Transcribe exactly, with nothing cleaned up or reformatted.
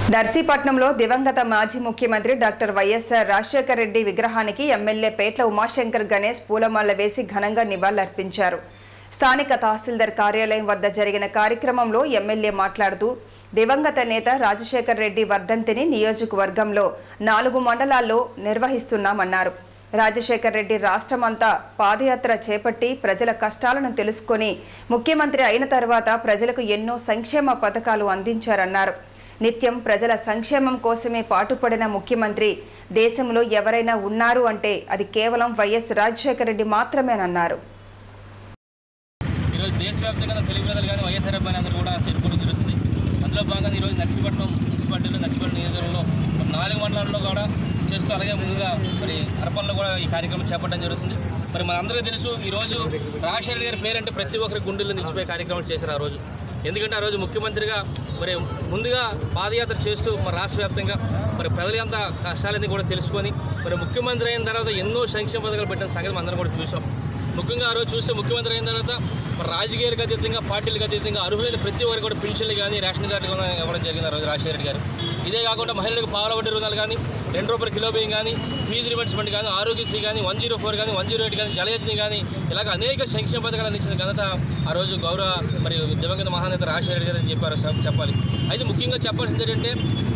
దర్శీపట్నంలో దివంగత మాజీ ముఖ్యమంత్రి డాక్టర్ వైఎస్ రాజశేఖర రెడ్డి విగ్రహానికి ఎమ్మెల్యే పేట్ల ఉమాశంకర్ గణేష్ పూలమాల వేసి ఘనంగా నివాళులర్పించారు. స్థానిక తహసీల్దార్ కార్యాలయం వద్ద జరిగిన కార్యక్రమంలో ఎమ్మెల్యే మాట్లాడుతూ దివంగత నేత రాజశేఖర రెడ్డి వర్ధంతిని నియోజకవర్గంలో నాలుగు మండలాల్లో నిర్వహిస్తున్నామన్నారు. రాజశేఖర రెడ్డి రాష్ట్రమంతా పాదయాత్ర చేపట్టి ప్రజల కష్టాలను తెలుసుకొని ముఖ్యమంత్రి అయిన తర్వాత ప్రజలకు ఎన్నో సంక్షేమ పథకాలు అందించారన్నారు. నిత్యం ప్రజల సంక్షేమం కోసమే పాటుపడిన ముఖ్యమంత్రి దేశంలో ఎవరైనా ఉన్నారు అంటే అది కేవలం వైఎస్ రాజశేఖర రెడ్డి మాత్రమేనన్నారు. ఈరోజు దేశవ్యాప్తంగా తెలుగు ప్రజలు కానీ వైఎస్ఆర్ అందరూ కూడా జరుపుకోవడం జరుగుతుంది. అందులో భాగంగా ఈరోజు నర్సీపట్నం మున్సిపాలిటీలో నర్సీపట్నం నియోజకవర్గంలో నాలుగు మండలాల్లో కూడా చేస్తూ అలాగే ముందుగా మరి అర్పణలో కూడా ఈ కార్యక్రమం చేపట్టడం జరుగుతుంది. మరి మనందరికీ తెలుసు ఈరోజు రాజశేఖర గారి పేరంటే ప్రతి ఒక్కరి గుండెల్లో నిలిచిపోయే కార్యక్రమం చేశారు ఆ రోజు. ఎందుకంటే ఆ రోజు ముఖ్యమంత్రిగా మరి ముందుగా పాదయాత్ర చేస్తూ మరి రాష్ట్ర వ్యాప్తంగా మరి ప్రజల అంత కష్టాలన్నీ కూడా తెలుసుకొని మరి ముఖ్యమంత్రి అయిన తర్వాత ఎన్నో సంక్షేమ పథకాలు పెట్టిన సంగతి అందరం కూడా చూసాం. ముఖ్యంగా ఆ రోజు చూస్తే ముఖ్యమంత్రి అయిన తర్వాత మరి రాజకీయాలకు అతీతంగా పార్టీలకు అతీతంగా అర్హులైన ప్రతి ఒక్కరికి కూడా పెన్షన్లు కానీ రేషన్ కార్డులు కానీ ఇవ్వడం జరిగింది ఆ రోజు రాజశేఖర రెడ్డి గారు. ఇదే కాకుండా మహిళలకు పావుల వడ్డీ రుణాలు కానీ రెండు రూపాయల కిలో బియ్యం కానీ ఫీజు రిమెంట్స్మెంట్ కానీ ఆరోగ్యశ్రీ కానీ వన్ జీరో ఫోర్ కానీ వన్ జీరో ఎయిట్ కానీ జలయజ్ఞి కానీ ఇలాగ అనేక సంక్షేమ పథకాలు అందించిన ఘనత ఆ రోజు గౌరవ మరి దివంగత మహానేత రాజశేఖర రెడ్డి గారు అని చెప్పారు చెప్పాలి. అయితే ముఖ్యంగా చెప్పాల్సింది ఏంటంటే